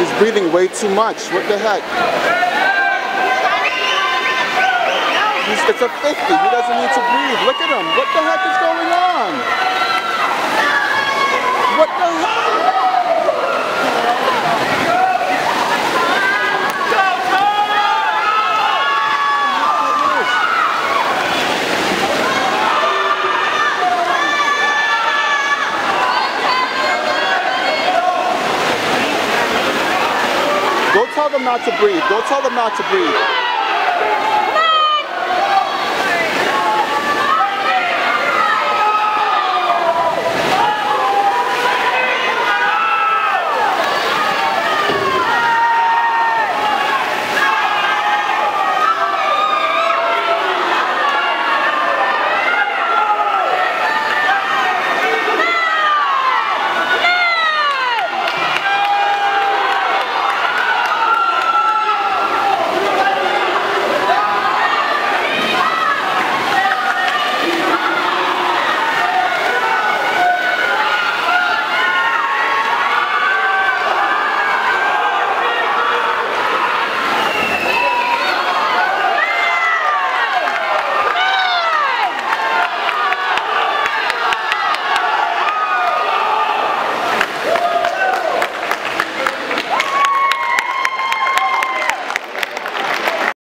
He's breathing way too much. What the heck? It's a 50. He doesn't need to breathe. Look at him. What the heck is going on? What the heck? Go tell them not to breathe. Go tell them not to breathe.